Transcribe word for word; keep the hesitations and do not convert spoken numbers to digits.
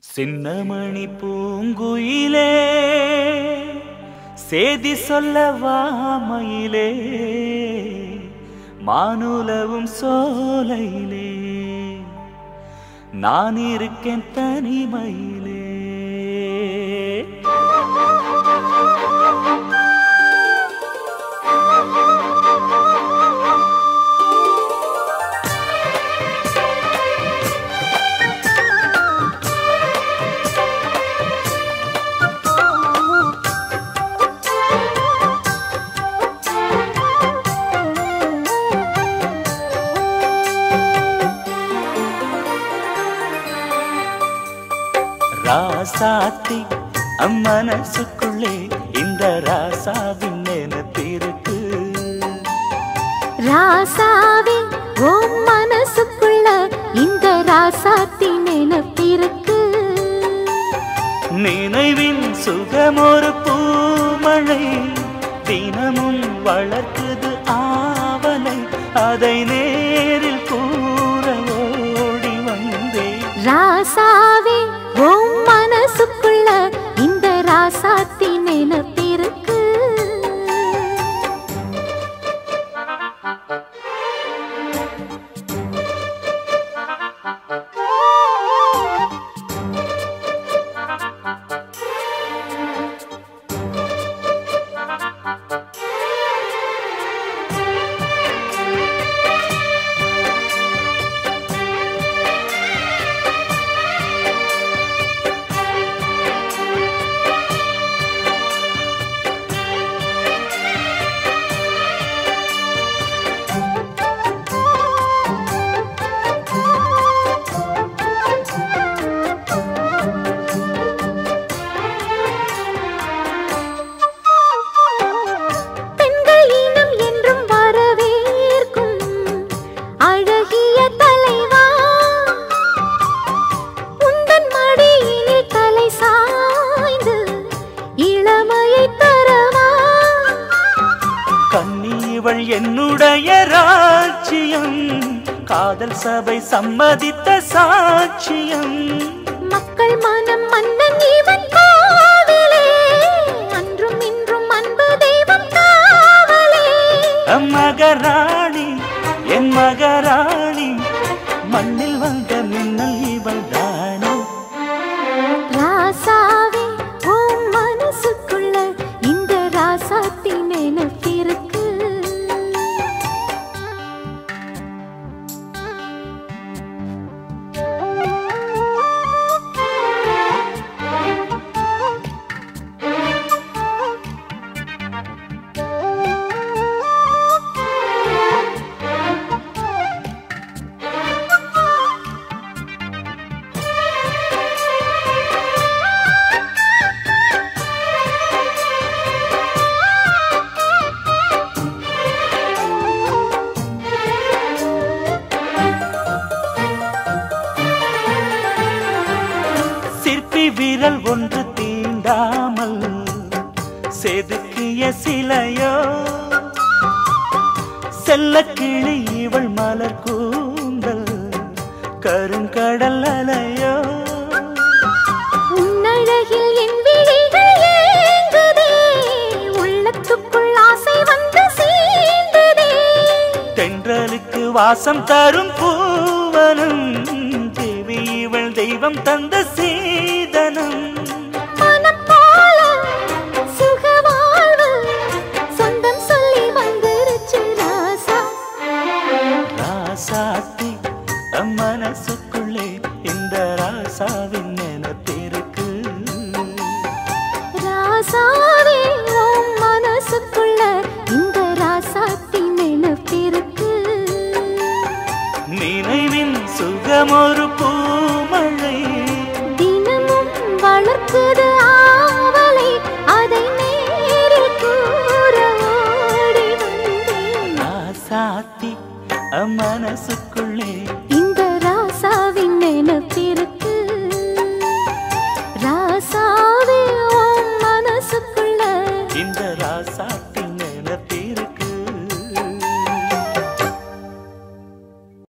சின்னமணி பூங்குயிலே சேதி சொல்லவா மயிலே மானுலவும் சோலையிலே நான் இருக்கேன் தனிமையிலே. ராசாத்தி அம்மனசுக்குள்ளே இந்த ராசாவின் நினைப்பிருக்கு. ராசாவே ஓம் மனசுக்குள்ள இந்த ராசாத்தி நினைப்பிருக்கு. நினைவின் சுகமொரு பூமழை தினமும் வளர்க்குது ஆவலை அதை நேரில் கூற ஓடி வந்தே. ராசாவே ஓம் மனசுக்குள்ள இந்த ராசாத்தி நினைப்பிருக்கு. என்னுடைய ராஜ்யம் காதல் சபை சம்மதித்த சாட்சியம். மக்கள் மனம் மன்னன் இவன் கோவிலே அன்றும் இன்றும் அன்பு தெய்வம் காவலே. மகராணி என் மகராணி மண்ணில் வந்த மின்னல் இவள் தானே. ராசாவே ஓம் மனசுக்குள்ள இந்த ராசாத்தி நினைப்பிருக்கு. விரல் ஒன்று தீண்டாமல் செதுக்கிய சிலையோ செல்ல கிளி இவள் மலர் கூந்தல் கருங்கடல் அலையோ. உன்னழகில் என் விழிகள் ஏங்குதே உள்ளத்துக்குள் ஆசை வந்து சேர்ந்ததே. தென்றலுக்கு வாசம் தரும் பூவனம் தேவி இவள் தெய்வம் தந்த சீதனம். மனம் போல சுகவாழ்வு சொந்தம் சொல்லி வந்துருச்சு ராசா. ராசாத்தி மனசுக்குள்ளே இந்த ராசாவின் நினைப்பிருக்கு. ராசாவே ஓம் மனசுக்குள்ள இந்த ராசாத்தி நினைப்பிருக்கு. நினைவின் சுகமொரு பூமழை தினமும் வளர்க்குது ஆவலை அதை நேரில் கூற ஓடி வந்தேன். ராசாத்தி மனசு